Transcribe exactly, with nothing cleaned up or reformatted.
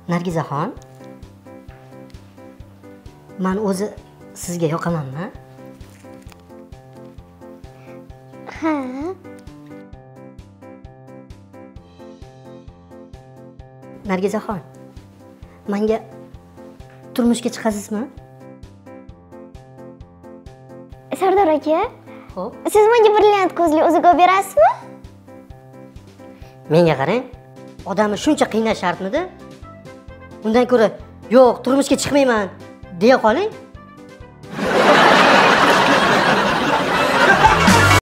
Nargizaxon, men o'zi sizga yoqamanmi? Ha. Nargizaxon, menga turmushga chiqasizmi? Sardor aka, Xo'p. siz menga brilliant ko'zli o'ziga olib berasizmi? Menga qarang, odamni shuncha qiynash shartmidi? Undan ko'ra, yo'q, turmushga chiqmayman deya qoling.